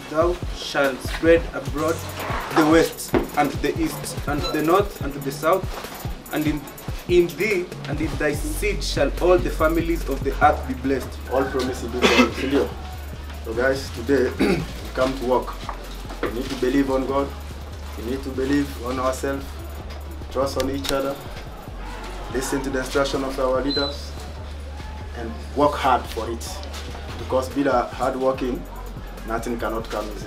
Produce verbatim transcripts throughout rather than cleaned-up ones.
thou shalt spread abroad the west and the east and the north and the south, and in in thee and in thy seed shall all the families of the earth be blessed. All promise you do for you. So guys, today we come to work. We need to believe on God. We need to believe on ourselves, trust on each other, listen to the instruction of our leaders, and work hard for it. Because being a hard working, nothing cannot come easy.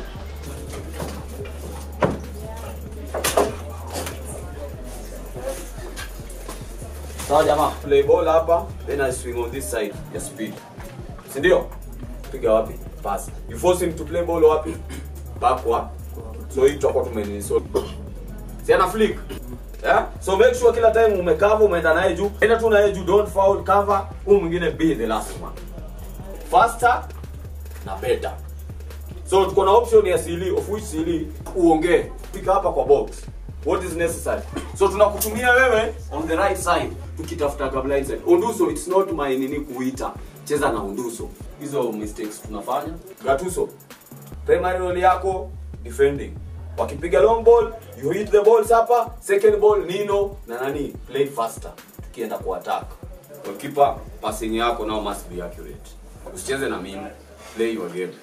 Sawa jamaa, play ball hapa, then I swing on this side ya speed. Si ndio? Piga wapi? Pass. You force him to play ball wapi? Backward. So hii tutakuwa tumenini so. Si ana flick. Yeah? So make sure kila time umecover umeenda naye juu. Enda tu naye juu, don't foul, cover, huyu mwingine be the last one. Faster na better. So tuko na option ya sili, of which sili uongee. Pika hapa kwa box. What is necessary? So tunakutumia wewe on the right side tukitafuta ka blind side. Unduso, it's not my nini kuita. Cheza na unduso. Hizo mistakes tunafanya. Gatuso, primary role yako defending. Wakipiga long ball, you hit the balls hapa. Second ball Nino na nani play faster. Tukienda ku attack. Goalkeeper, passing yako now must be accurate. Usicheze na mimi. Play your game.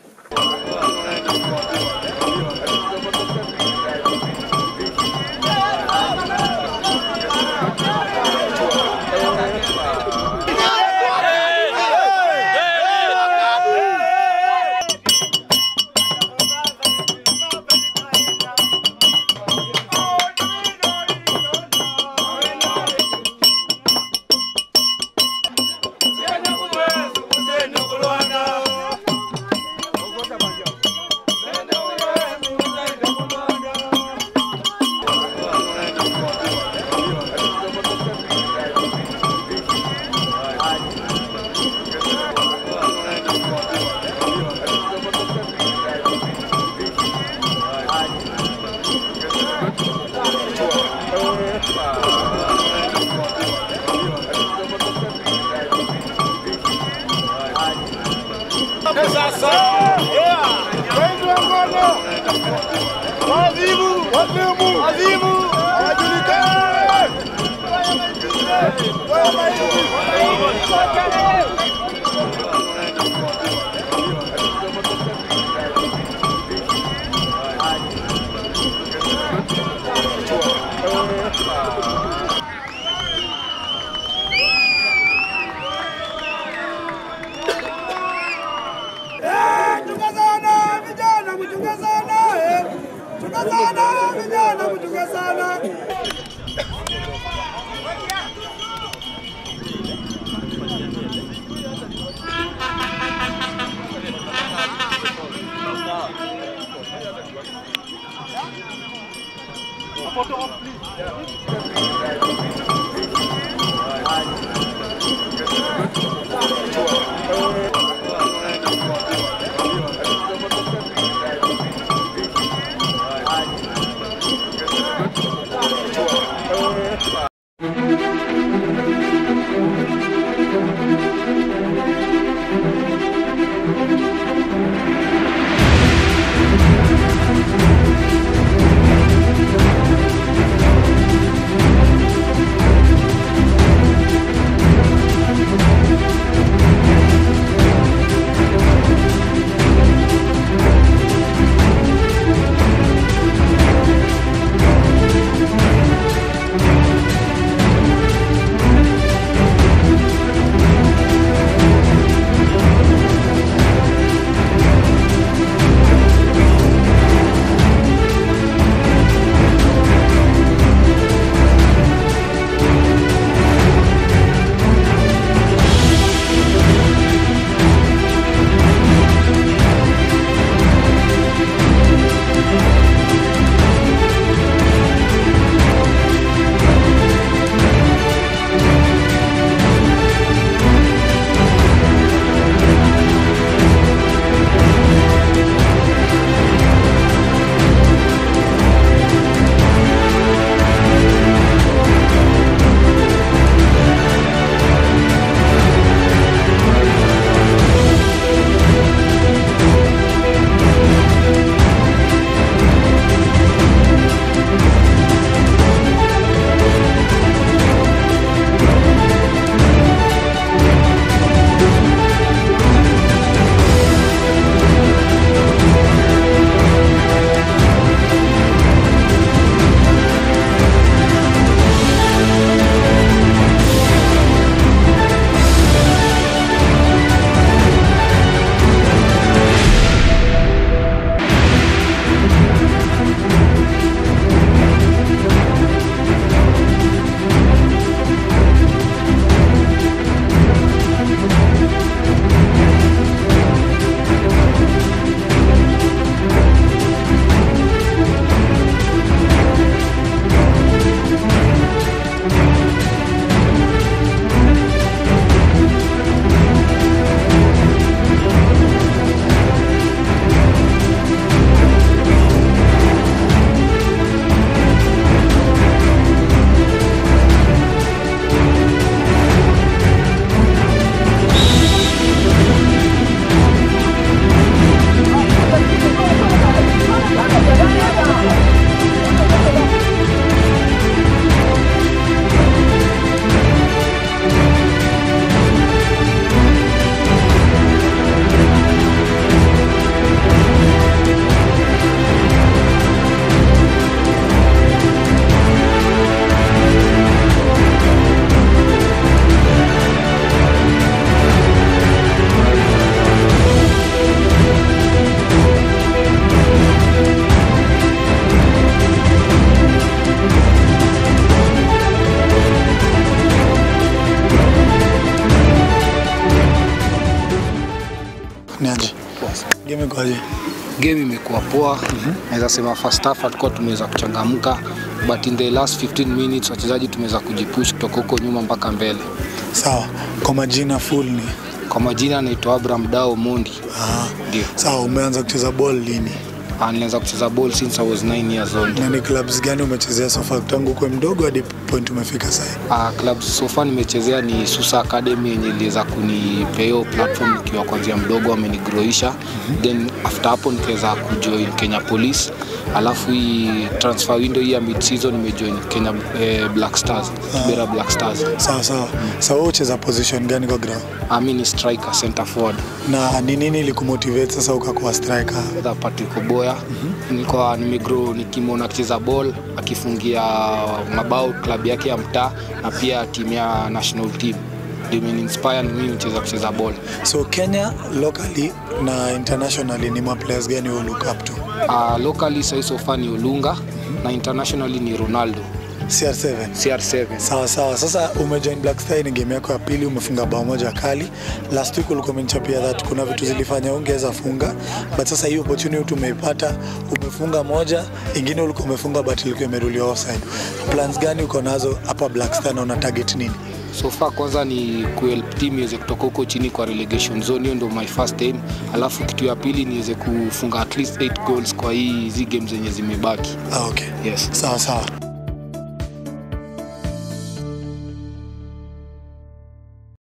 Game imekuwa poa. Mm-hmm. Naweza sema first half tulikuwa tumeweza kuchangamka, but in the last fifteen minutes wachezaji tumeweza kujipush kutoka huko nyuma mpaka mbele. Sawa. Kwa majina full ni? Kwa majina naitwa Abraham Dao Mondi. Ah. Ndio. Sawa, umeanza kucheza ball lini? Ah, nilianza kucheza ball since I was nine years old. Na ni clubs gani umechezea so far tangu kwa mdogo hadi point umefika sasa? Ah, clubs so far nimechezea ni Susa Academy yenye iliweza kunipea platform nikiwa kuanzia mdogo, amenigrowisha. Mm-hmm. Then after hapo nikaweza kujoin Kenya Police. Alafu hii transfer window hii ya mid season nimejoin Kenya eh, Black Stars, Kibera Black Stars. Sawa sawa. Mm. Sawa, so, ucheza position gani kwa ground? I mean striker, center forward. Na ni nini ilikumotivate sasa ukakuwa striker? Da Patrick Boya. Mm-hmm. Nilikuwa nimegrow nikimwona akicheza ball, akifungia mabao club yake ya mtaa na pia timu ya national team. They mean inspire mimi nicheza kucheza ball. So Kenya locally na internationally ni ma players gani you look up to? Uh, locally so so far ni Olunga. Mm-hmm. Na internationally ni Ronaldo. C R seven. C R seven. Sawa sawa. Sasa umejoin Black Star, ni game yako ya pili, umefunga bao moja kali. Last week ulikuwa umenichapia that kuna vitu zilifanya ungeweza funga, but sasa hiyo opportunity umeipata, umefunga moja, ingine ulikuwa umefunga but ilikuwa imeruliwa offside. Plans gani uko nazo hapa Black Star na una target nini? So far kwanza ni kuhelp team iweze kutoka huko chini kwa relegation zone, hiyo ndio my first aim. Alafu kitu ya pili niweze kufunga at least eight goals kwa hii hizi games zenye zimebaki. Ah, okay. Yes. Sawa sawa.